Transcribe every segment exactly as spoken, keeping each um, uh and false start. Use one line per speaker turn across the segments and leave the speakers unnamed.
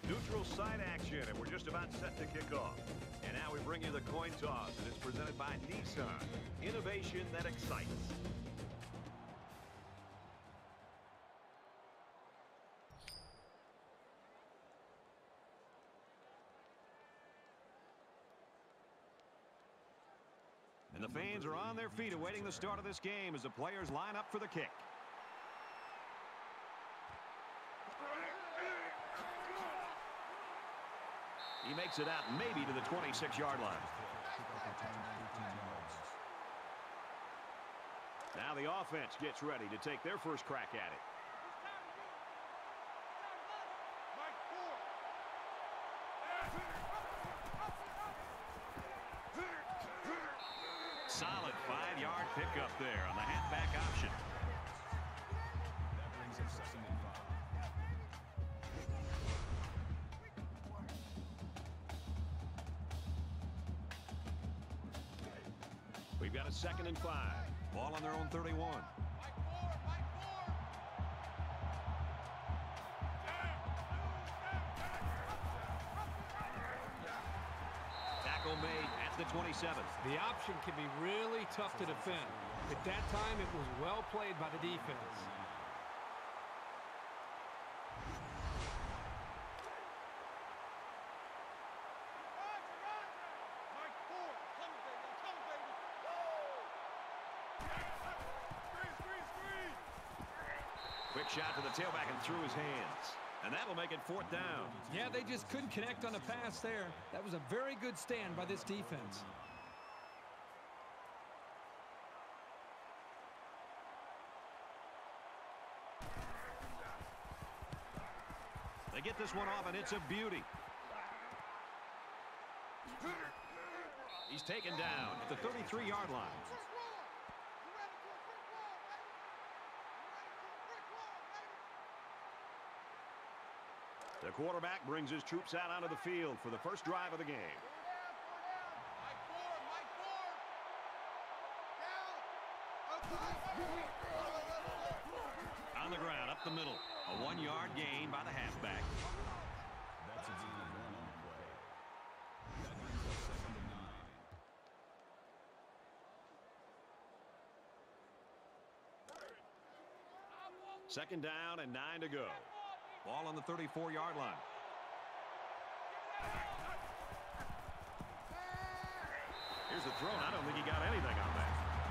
Neutral site action, and we're just about set to kick off. And now we bring you the coin toss, and it's presented by Nissan. Innovation that excites. And the fans are on their feet awaiting the start of this game as the players line up for the kick. He makes it out maybe to the twenty-six yard line. Now the offense gets ready to take their first crack at it. Solid five yard pickup there on the halfback option. That brings him second and five. We've got a second and five. Ball on their own thirty-one. Tackle made at the twenty-seven.
The option can be really tough to defend. At that time, it was well played by the defense.
Quick shot to the tailback and through his hands. And that'll make it fourth down.
Yeah, they just couldn't connect on the pass there. That was a very good stand by this defense.
They get this one off, and it's a beauty. He's taken down at the thirty-three yard line. The quarterback brings his troops out onto the field for the first drive of the game. On the ground, up the middle. A one yard gain by the halfback. That's a D one on the play. That brings us second and nine. Second down and nine to go. Ball on the thirty-four yard line. Here's the throw. I don't think he got anything on that.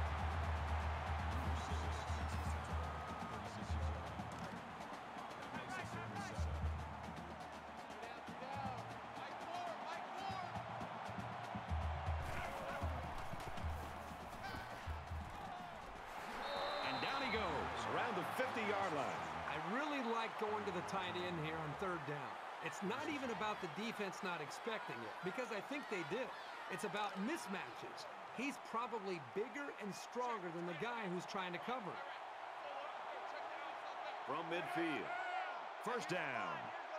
And down he goes around the fifty yard line.
I really like going to the tight end here on third down. It's not even about the defense not expecting it, because I think they did. It's about mismatches. He's probably bigger and stronger than the guy who's trying to cover him.
From midfield. First down.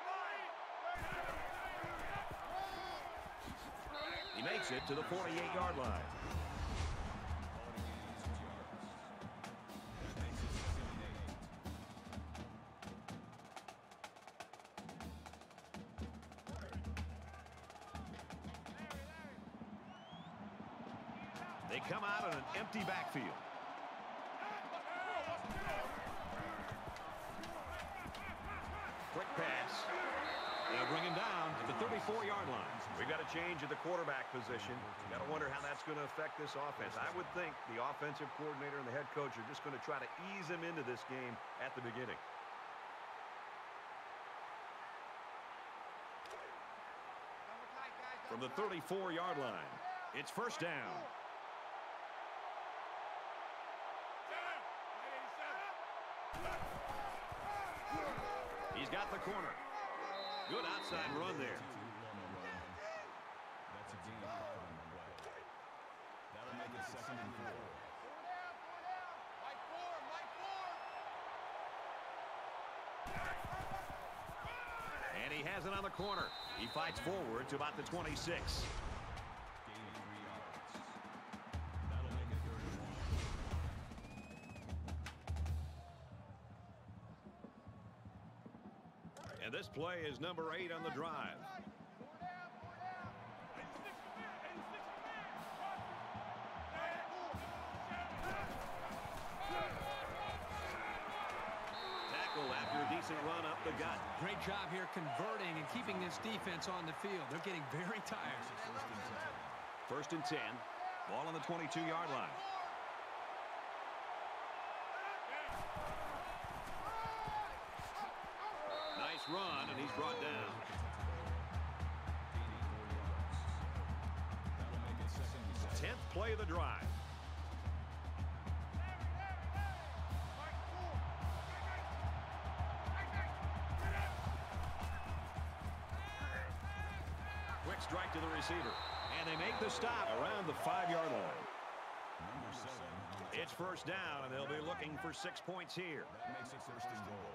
He makes it to the forty-eight yard line. They come out on an empty backfield. Quick pass. They'll bring him down at the thirty-four yard line. We've got a change at the quarterback position. You've got to wonder how that's going to affect this offense. I would think the offensive coordinator and the head coach are just going to try to ease him into this game at the beginning. From the thirty-four yard line, it's first down. He's got the corner. Good outside run there. That's a gain on the play. That'll make it second and four. And he has it on the corner. He fights forward to about the twenty-six. And this play is number eight on the drive. Tackle after a decent run up the gut.
Great job here converting and keeping this defense on the field. They're getting very tired.
First and ten. Ball on the twenty-two-yard line. Nice run, and he's brought down. Tenth play of the drive. Quick strike to the receiver. And they make the stop around the five-yard line. It's first down, and they'll be looking for six points here.
That makes it first and goal.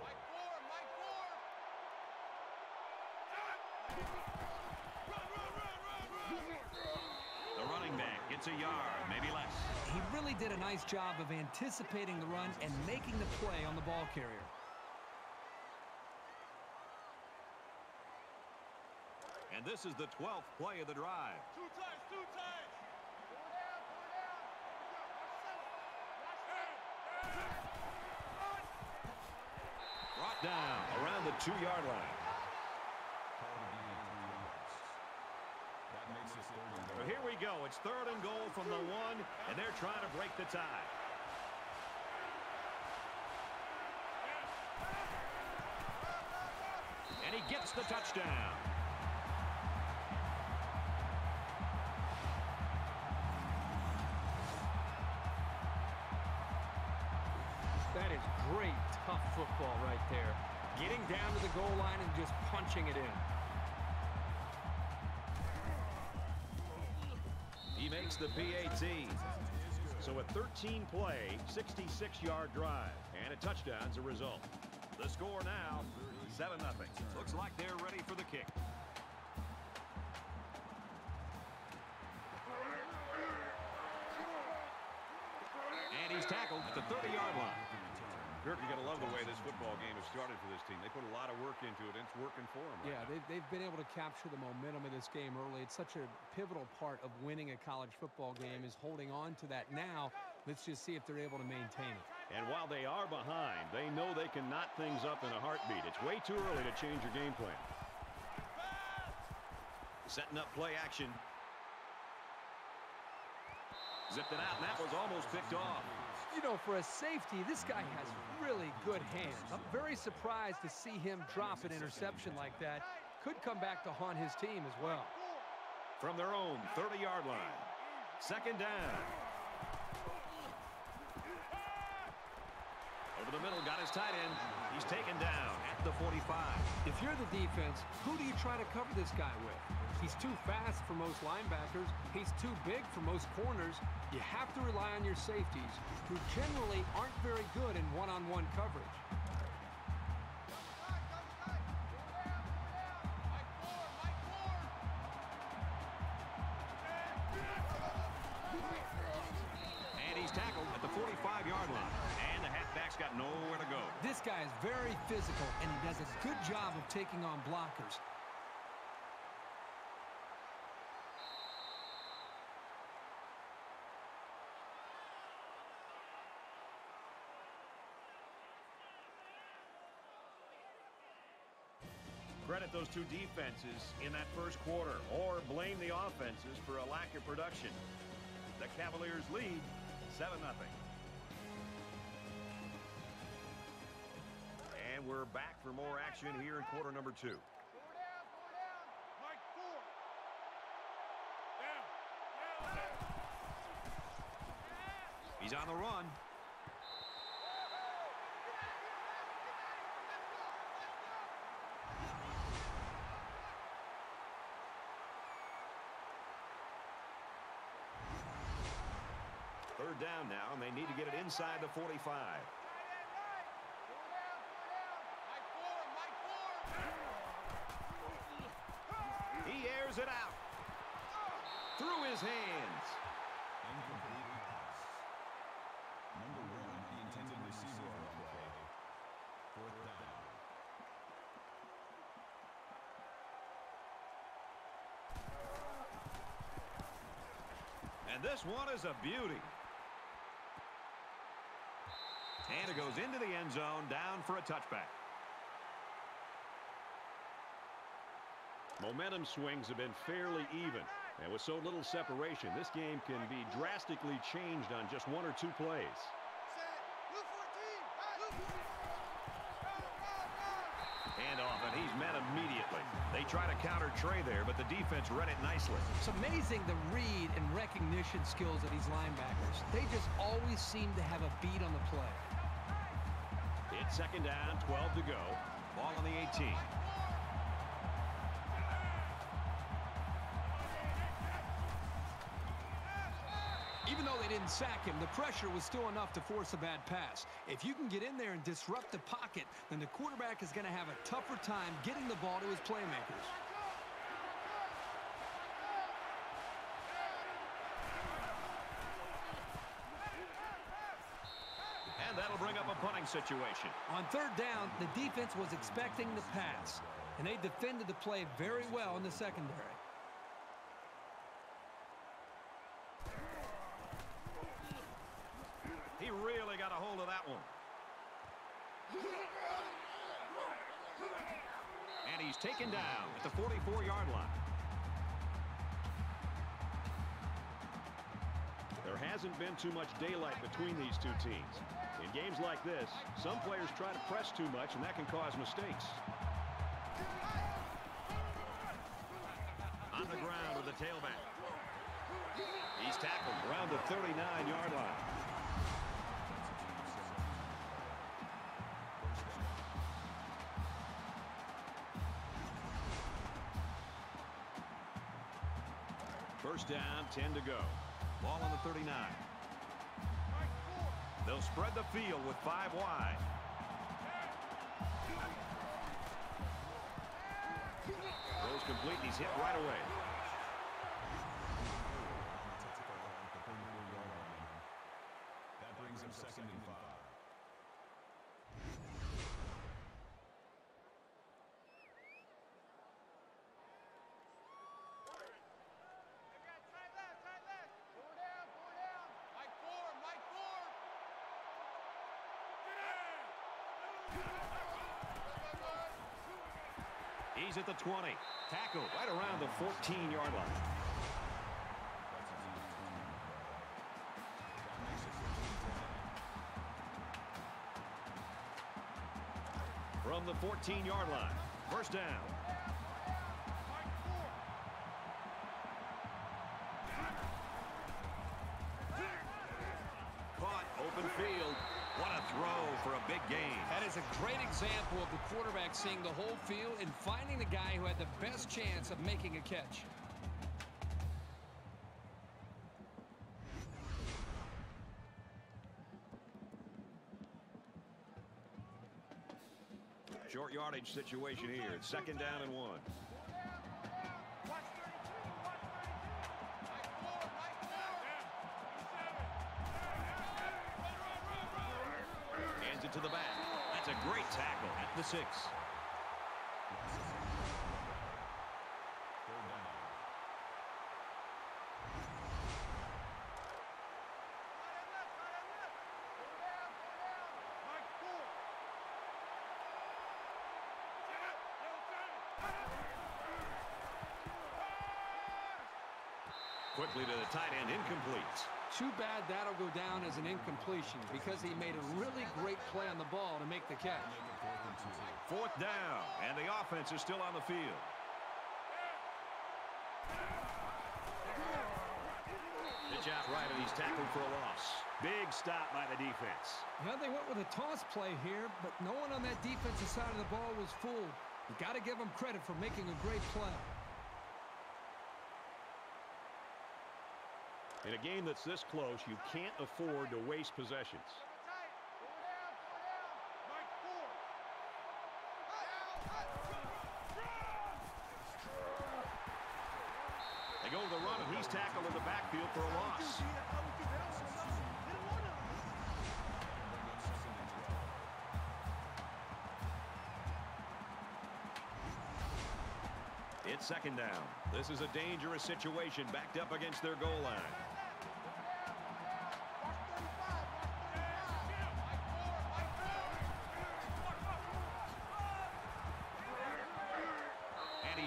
The running back gets a yard, maybe less.
He really did a nice job of anticipating the run and making the play on the ball carrier.
And this is the twelfth play of the drive.
Two times, two times.
Brought down around the two-yard line. So here we go. It's third and goal from the one, and they're trying to break the tie. And he gets the touchdown.
That is great, tough football right there. Getting down to the goal line and just punching it in.
He makes the P A T. So a thirteen play, sixty-six-yard drive, and a touchdown's a result. The score now, seven nothing. Looks like they're ready for the kick. And he's tackled at the thirty-yard line.
Kirk, you got to love the way this football game has started for this team. They put a lot of work into it, and it's working for them. Right
Yeah,
now.
they've, they've been able to capture the momentum of this game early. It's such a pivotal part of winning a college football game is holding on to that now. Let's just see if they're able to maintain it.
And while they are behind, they know they can knot things up in a heartbeat. It's way too early to change your game plan. Setting up play action. Zipped it out, and that was almost picked off.
You know, for a safety, this guy has really good hands. I'm very surprised to see him drop an interception like that. Could come back to haunt his team as well.
From their own thirty-yard line. Second down. Over the middle, got his tight end. He's taken down at the forty-five.
If you're the defense, who do you try to cover this guy with? He's too fast for most linebackers. He's too big for most corners. You have to rely on your safeties, who generally aren't very good in one-on-one coverage.
And he's tackled at the forty-five-yard line. And the halfback's got nowhere to go.
This guy is very physical, and he does a good job of taking on blockers.
Credit those two defenses in that first quarter, or blame the offenses for a lack of production. The Cavaliers lead seven nothing. And we're back for more action here in quarter number two. He's on the run. Third down now, and they need to get it inside the forty-five. He airs it out. Through his hands.
Incomplete pass. Number one, the intended receiver on the play. Fourth down.
And this one is a beauty. And it goes into the end zone, down for a touchback.
Momentum swings have been fairly even. And with so little separation, this game can be drastically changed on just one or two plays.
Handoff, and he's met immediately. They try to counter Trey there, but the defense read it nicely.
It's amazing the read and recognition skills of these linebackers. They just always seem to have a beat on the play.
It's second down, twelve to go. Ball on the eighteen.
Even though they didn't sack him, the pressure was still enough to force a bad pass. If you can get in there and disrupt the pocket, then the quarterback is going to have a tougher time getting the ball to his playmakers.
And that'll bring up a punting situation.
On third down, the defense was expecting the pass, and they defended the play very well in the secondary.
He really got a hold of that one. And he's taken down at the forty-four yard line.
There hasn't been too much daylight between these two teams. In games like this, some players try to press too much, and that can cause mistakes.
On the ground with the tailback. He's tackled around the thirty-nine yard line. First down, ten to go. Ball on the thirty-nine. They'll spread the field with five wide. Throws complete, and he's hit right away.
That brings him second and five.
He's at the twenty. Tackled right around the fourteen yard line. From the fourteen yard line. First down. Caught, open field. What a throw for a big gain.
That is a great example of the quarterback seeing the whole field and finding the guy who had the best chance of making a catch.
Short yardage situation here. It's second down and one. Hands it to the back. That's a great tackle at the six. Quickly to the tight end, incomplete.
Too bad that'll go down as an incompletion because he made a really great play on the ball to make the catch.
Fourth down, and the offense is still on the field. Pitch out right, and he's tackled for a loss. Big stop by the defense.
Well, they went with a toss play here, but no one on that defensive side of the ball was fooled. You got to give them credit for making a great play.
In a game that's this close, you can't afford to waste possessions.
They go to the run, and he's tackled in the backfield for a loss. It's second down. This is a dangerous situation backed up against their goal line.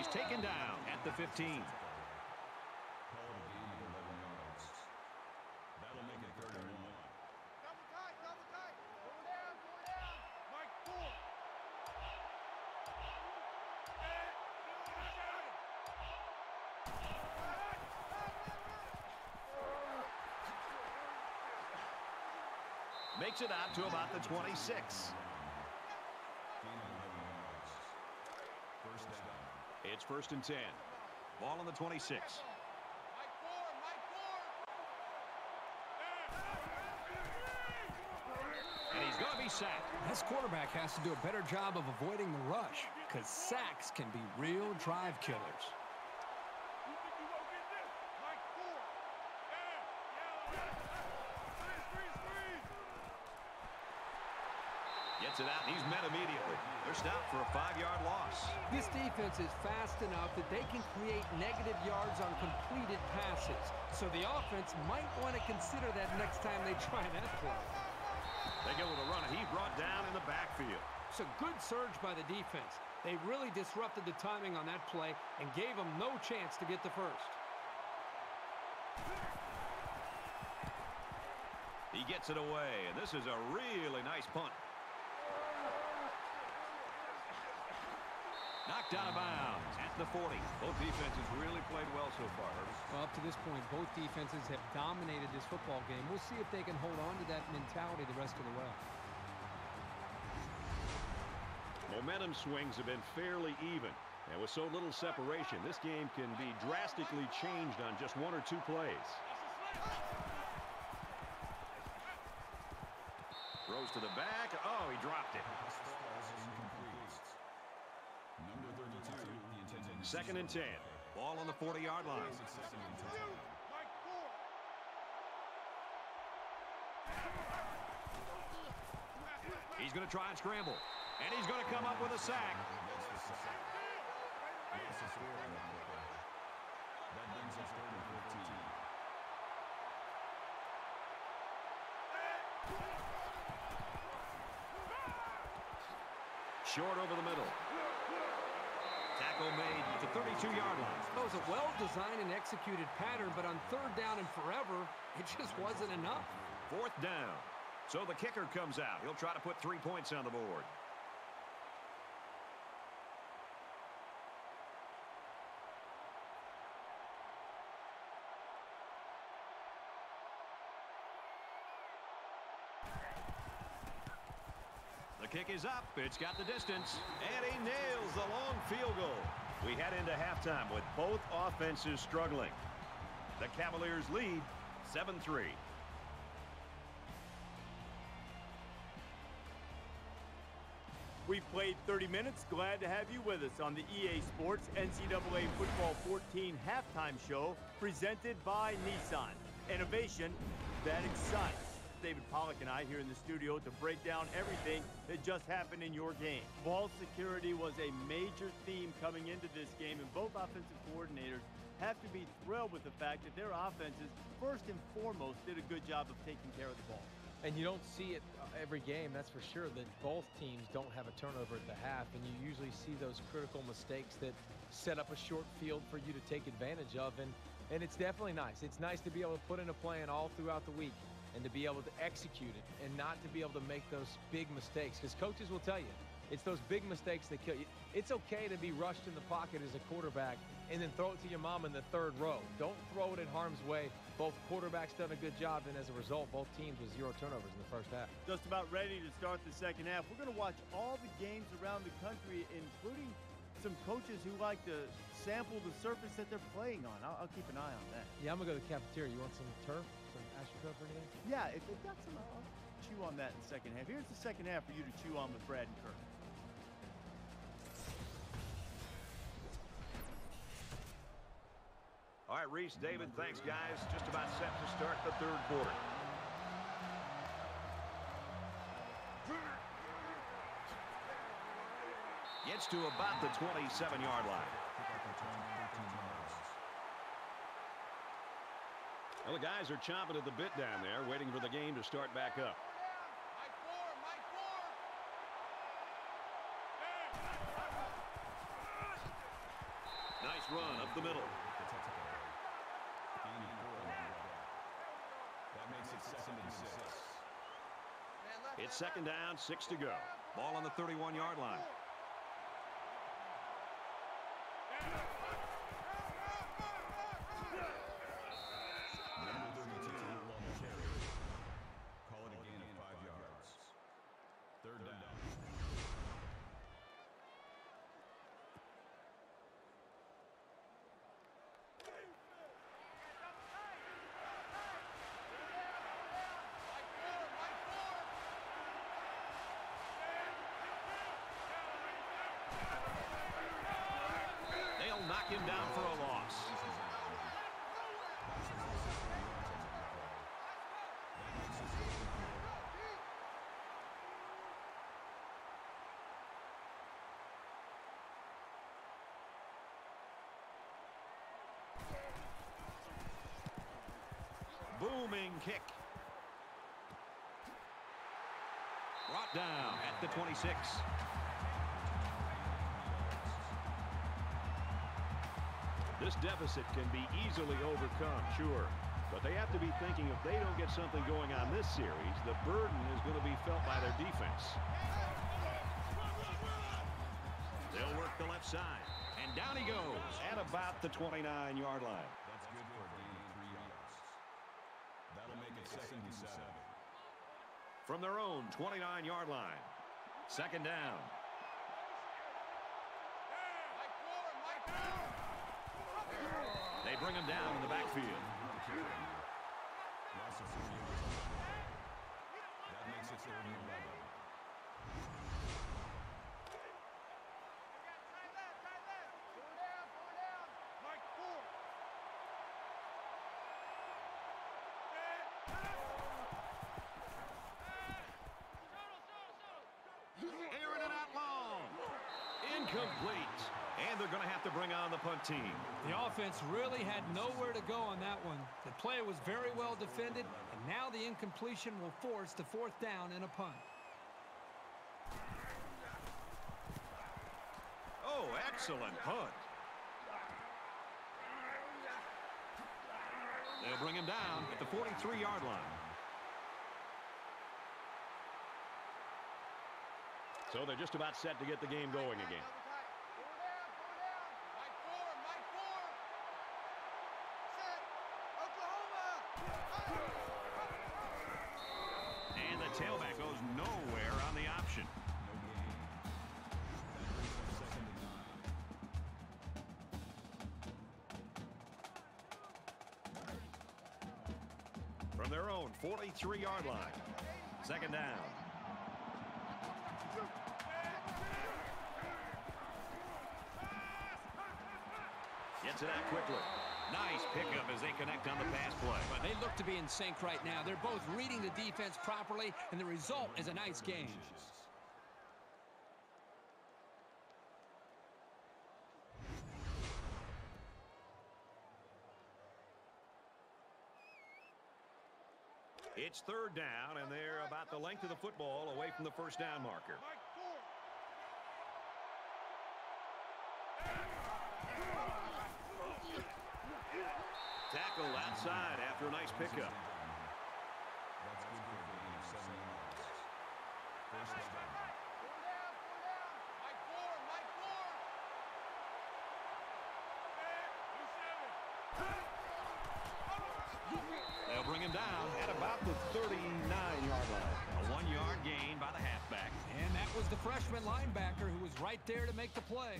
he's taken down at the fifteen.
Call the game of eleven yards. That'll make it third and one.
Double tight, double tight. Go down, go down. Mike, four.
Makes it out to about the twenty-six.
Gain of eleven yards. First down.
It's first and ten. Ball on the twenty-six.
Mike, four, Mike, four.
And he's going to be sacked.
This quarterback has to do a better job of avoiding the rush because sacks can be real drive killers.
You think you won't get this? Mike, four. Yeah, yeah. Freeze, freeze, freeze.
Gets it out, and he's met immediately. They're stopped for a five-yard loss.
This defense is fast enough that they can create negative yards on completed passes. So the offense might want to consider that next time they try that play.
They go with a run, and he brought down in the backfield.
It's a good surge by the defense. They really disrupted the timing on that play and gave them no chance to get the first.
He gets it away, and this is a really nice punt. Knocked out of bounds at the forty. Both defenses really played well so far, Herbert.
Well, up to this point, both defenses have dominated this football game. We'll see if they can hold on to that mentality the rest of the way.
Momentum swings have been fairly even. And with so little separation, this game can be drastically changed on just one or two plays.
Throws to the back. Oh, he dropped it.
Number thirty-two, the intended
Second and ten.
Ball on the forty-yard line.
Mike, four.
He's going to try and scramble. And he's going to come up with a sack.
That brings us third and fourteen.
Short over the middle. Tackle made at the thirty-two-yard line.
That was a well-designed and executed pattern, but on third down and forever, it just wasn't enough.
Fourth down. So the kicker comes out. He'll try to put three points on the board. The kick is up. It's got the distance. And he nails the long field goal.
We head into halftime with both offenses struggling.
The Cavaliers lead seven three.
We've played thirty minutes. Glad to have you with us on the E A Sports N C double A Football fourteen halftime show presented by Nissan. Innovation that excites. David Pollack and I here in the studio to break down everything that just happened in your game. Ball security was a major theme coming into this game, and both offensive coordinators have to be thrilled with the fact that their offenses, first and foremost, did a good job of taking care of the ball.
And you don't see it every game, that's for sure, that both teams don't have a turnover at the half, and you usually see those critical mistakes that set up a short field for you to take advantage of, and, and it's definitely nice. It's nice to be able to put in a plan all throughout the week and to be able to execute it and not to be able to make those big mistakes, because coaches will tell you, it's those big mistakes that kill you. It's okay to be rushed in the pocket as a quarterback and then throw it to your mom in the third row. Don't throw it in harm's way. Both quarterbacks done a good job, and as a result, both teams with zero turnovers in the first half.
Just about ready to start the second half. We're going to watch all the games around the country, including some coaches who like to sample the surface that they're playing on. I'll, I'll keep an eye on that.
Yeah, I'm going to go to the cafeteria. You want some turf? Some AstroTurf or anything?
Yeah, if they've got some, I'll chew on that in the second half. Here's the second half for you to chew on with Brad and Kirk.
All right, Reese, David, thanks, guys. Just about set to start the third quarter. Gets to about the twenty-seven-yard line.
Well, the guys are chomping at the bit down there, waiting for the game to start back up.
Mike, four, Mike, four.
the middle.
That makes it second and six.
It's second down, six to go.
Ball on the thirty-one-yard line.
Number thirty-two on the carry. Call it a gain of five yards. Third down.
They'll knock him down for a loss. Booming kick. Brought down at the twenty-six.
This deficit can be easily overcome, sure. But they have to be thinking if they don't get something going on this series, the burden is going to be felt by their defense.
They'll work the left side. And down he goes at about the twenty-nine-yard line.
That's good for a gain of three yards. That'll make it second and seven.
From their own twenty-nine-yard line. Second down. They bring him down in the backfield.
Loss of four yards. That makes it third and eleven.
Airing it out long. Incomplete. And they're going to have to bring on the punt team.
The offense really had nowhere to go on that one. The play was very well defended, and now the incompletion will force the fourth down and a punt.
Oh, excellent punt. They'll bring him down at the forty-three-yard line.
So they're just about set to get the game going again.
And the tailback goes nowhere on the option.
No gain. That brings up second and nine.
From their own forty-three-yard line. Second down. Gets it out quickly. Nice pickup as they connect on the pass play.
But they look to be in sync right now. They're both reading the defense properly, and the result is a nice game.
It's third down, and they're about the length of the football away from the first down marker. Tackle outside after a nice pickup.
That's good for a gain of seven yards. First down.
They'll bring him down at about the thirty-nine-yard line. A one-yard gain by the halfback.
And that was the freshman linebacker who was right there to make the play.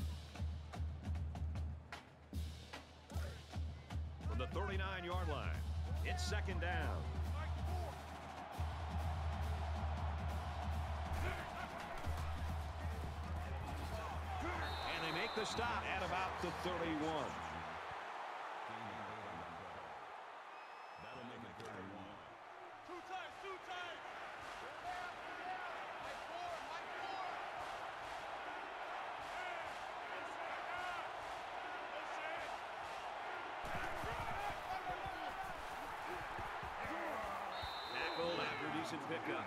From the thirty-nine-yard line, it's second down. And they make the stop at about the thirty-one.
That'll make it third and one.
Two times, two times.
Tackled after a decent pickup.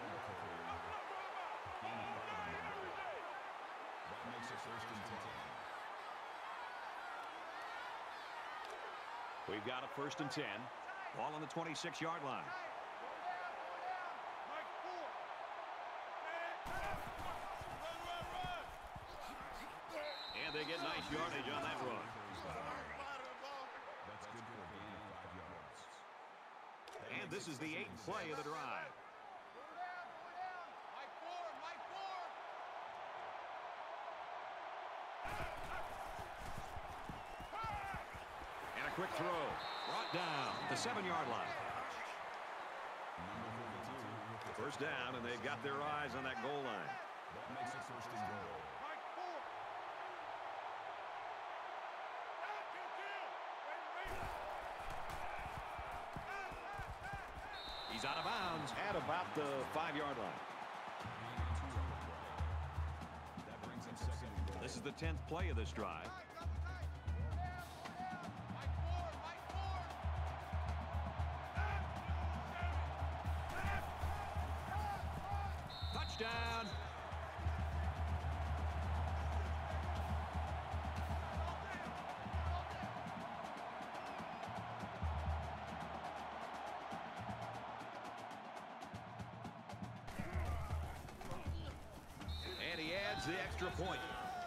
That makes it first and ten.
We've got a first and ten. Ball on the twenty-six yard line. And they get nice yardage on that run.
That's good for a gain of five yards.
And this is the eighth play of the drive. And a quick throw. Brought down the seven yard line. First down, and they've got their eyes on that goal line.
That makes it first and goal.
He's out of bounds at about the five yard line.
That brings him second and goal.
This is the tenth play of this drive. Touchdown. And he adds the extra point.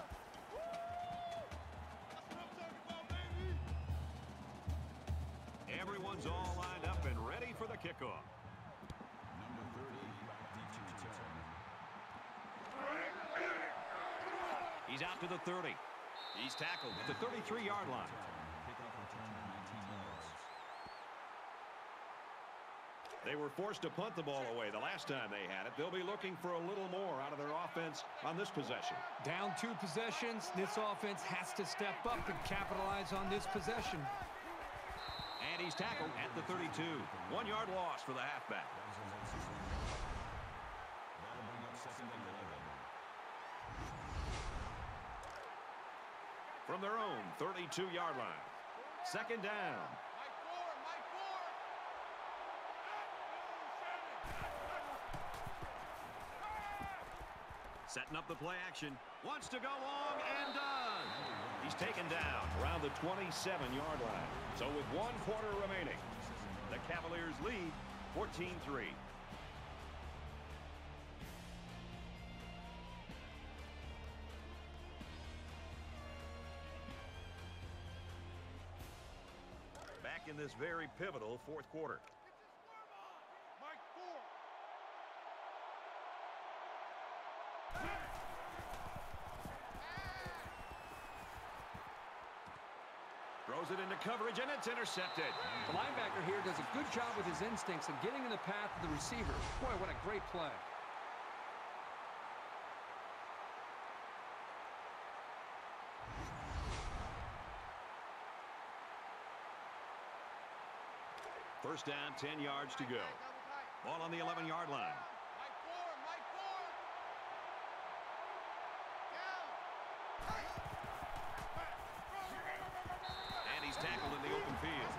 Everyone's all lined up and ready for the kickoff.
Number thirty, deep to return.
He's out to the thirty. He's tackled at the thirty-three yard line.
Kickoff return of nineteen yards.
They were forced to punt the ball away the last time they had it. They'll be looking for a little more out of their offense on this possession.
Down two possessions, this offense has to step up and capitalize on this possession.
And he's tackled at the thirty-two. One yard loss for the halfback.
That'll bring up second and eleven.
From their own thirty-two yard line. Second down. Setting up the play action. Wants to go long and done. He's taken down around the twenty-seven yard line. So with one quarter remaining, the Cavaliers lead fourteen three. Back in this very pivotal fourth quarter. Throws it into coverage, and it's intercepted.
The linebacker here does a good job with his instincts of getting in the path of the receiver. Boy, what a great play.
First down, ten yards to go. Ball on the eleven yard line. And he's tackled in the open field.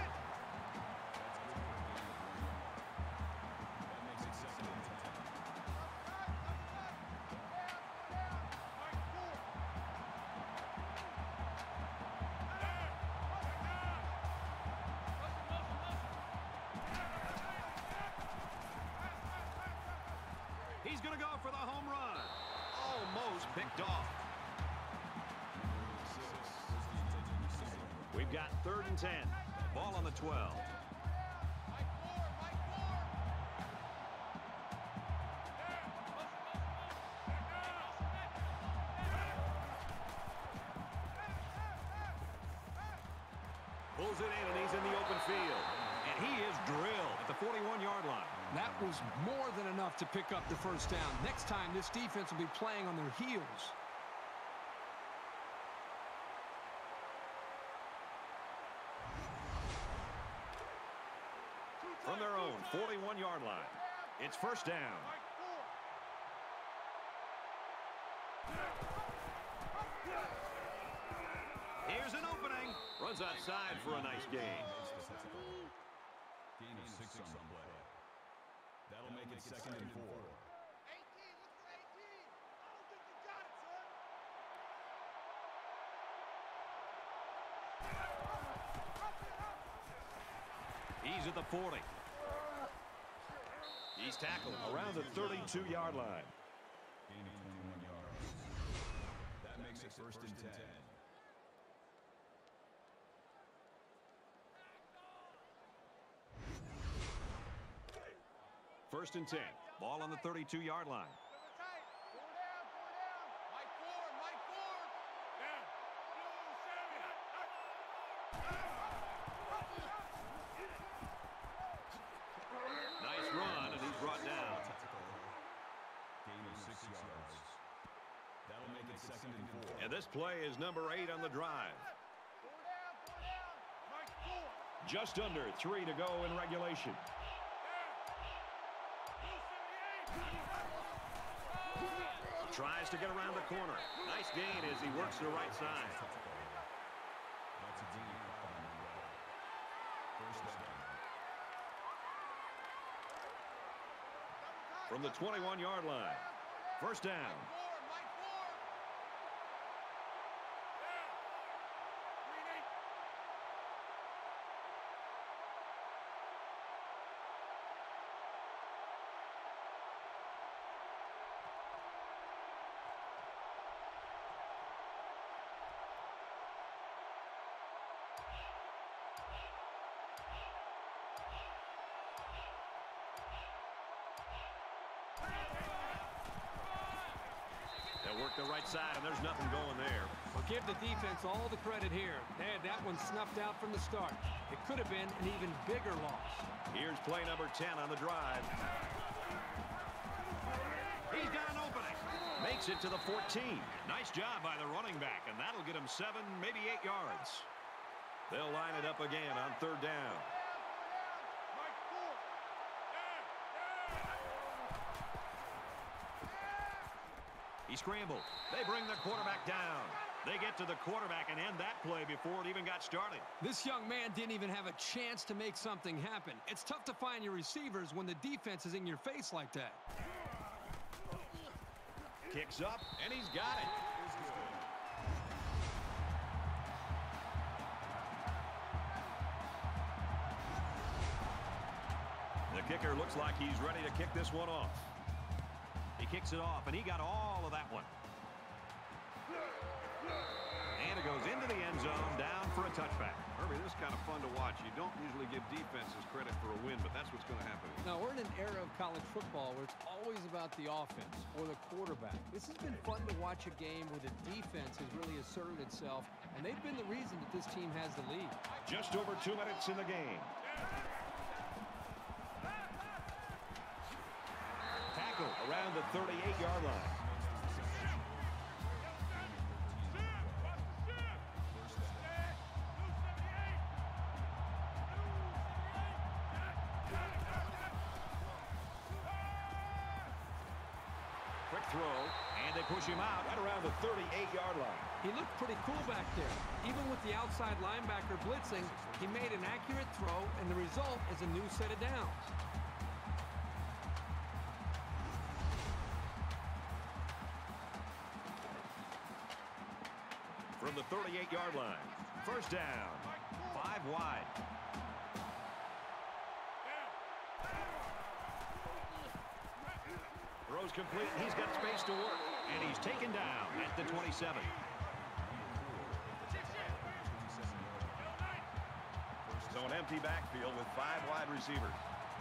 That makes it second and ten.
He's going to go for the home run. Almost picked off. We've got third and ten. Ball on the twelve. Pulls it in, and he's in the open field. And he is drilled at the forty-one yard line.
That was more than enough to pick up the first down. Next time, this defense will be playing on their heels.
From their own forty-one yard line, it's first down. Here's an opening. Runs outside for a nice gain.
Gain of six on the play. That'll make it second and four.
He's at the forty. He's tackled around the thirty-two yard line.
Gain of twenty-one yards. That makes it first and ten.
First and ten. Ball on the thirty-two yard line. Nice run, and he's brought down.
Gain of six yards. That'll make it second and four.
And this play is number eight on the drive. Just under three to go in regulation. Tries to get around the corner. Nice gain as he works to the right side.
That's a gain of five on the play. First down.
From the twenty-one yard line. First down. They'll work the right side, and there's nothing going there.
Well, give the defense all the credit here. They had that one snuffed out from the start. It could have been an even bigger loss.
Here's play number ten on the drive. He's got an opening. Makes it to the fourteen. Nice job by the running back, and that'll get him seven, maybe eight yards. They'll line it up again on third down. He scrambled. They bring the quarterback down. They get to the quarterback and end that play before it even got started.
This young man didn't even have a chance to make something happen. It's tough to find your receivers when the defense is in your face like that.
Kicks up, and he's got it. The kicker looks like he's ready to kick this one off. He kicks it off, and he got all of that one. And it goes into the end zone, down for a touchback.
Herbie, this is kind of fun to watch. You don't usually give defenses credit for a win, but that's what's going to happen.
Now, we're in an era of college football where it's always about the offense or the quarterback. This has been fun to watch a game where the defense has really asserted itself, and they've been the reason that this team has the lead.
Just over two minutes in the game. Tackle around the thirty-eight yard line. Quick throw, and they push him out at around the thirty-eight yard line.
He looked pretty cool back there. Even with the outside linebacker blitzing, he made an accurate throw, and the result is a new set of downs. From the thirty-eight yard line, first down, five wide. Throws complete. He's got space to work, and he's taken down at the twenty-seven. So an empty backfield with five wide receivers.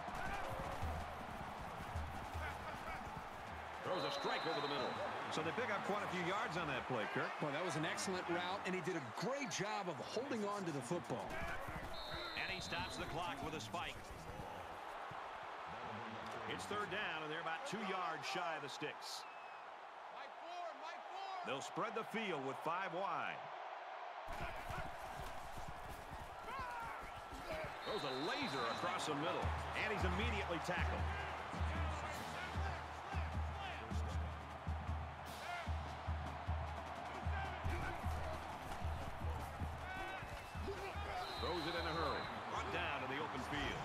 Throws a strike over the middle. So they pick up quite a few yards on that play, Kirk.
Well, that was an excellent route, and he did a great job of holding on to the football.
And he stops the clock with a spike. It's third down, and they're about two yards shy of the sticks. They'll spread the field with five wide. Throws a laser across the middle, and he's immediately tackled. Throws it in a hurry. Brought down in the open field.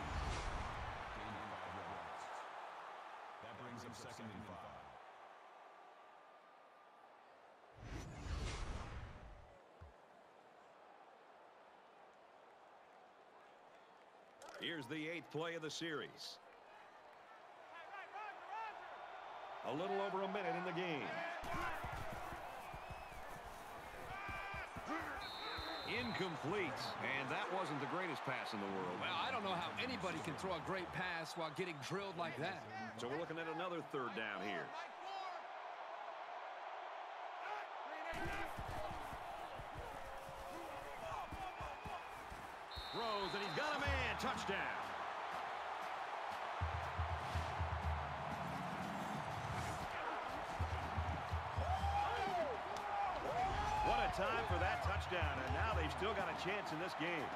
That brings him second and five.
Here's the eighth play of the series. A little over a minute in the game. Incomplete. And that wasn't the greatest pass in the world.
Well, I don't know how anybody can throw a great pass while getting drilled like that.
So we're looking at another third down here. Throws, and he's got a man. Touchdown. What a time for that touchdown, and now they've still got a chance in this game.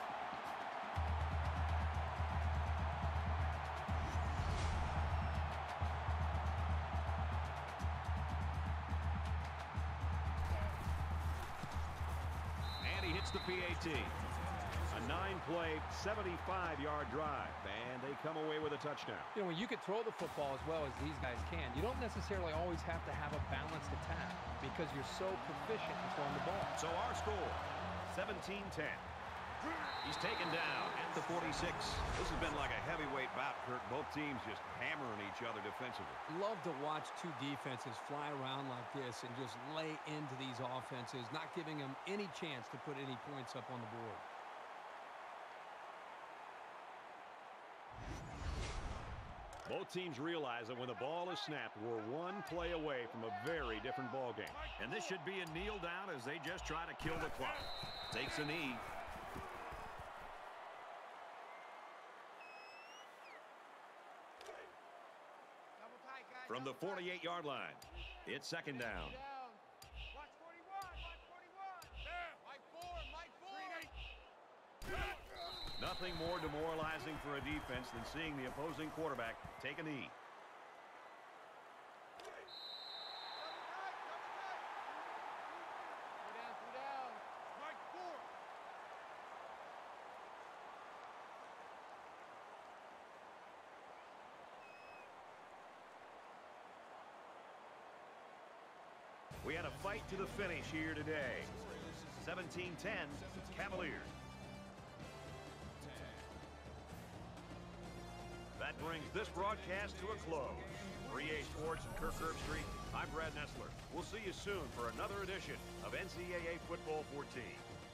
And he hits the P A T. A nine-play, seventy-five yard drive, and they come away with a touchdown.
You know, when you can throw the football as well as these guys can, you don't necessarily always have to have a balanced attack because you're so proficient in throwing the ball.
So our score, seventeen ten. He's taken down at the forty-six. This has been like a heavyweight bout, Kirk. Both teams just hammering each other defensively.
Love to watch two defenses fly around like this and just lay into these offenses, not giving them any chance to put any points up on the board.
Both teams realize that when the ball is snapped, we're one play away from a very different ball game.
And this should be a kneel down as they just try to kill the clock. Takes a knee. From the forty-eight yard line, it's second down.
Watch forty-one, watch forty-one. There, Mike four, Mike four.
Nothing more demoralizing for a defense than seeing the opposing quarterback take a knee.
Mike four.
We had a fight to the finish here today. seventeen ten, Cavaliers. That brings this broadcast to a close. For E A Sports and Kirk Herbstreit, I'm Brad Nessler. We'll see you soon for another edition of N C double A Football fourteen.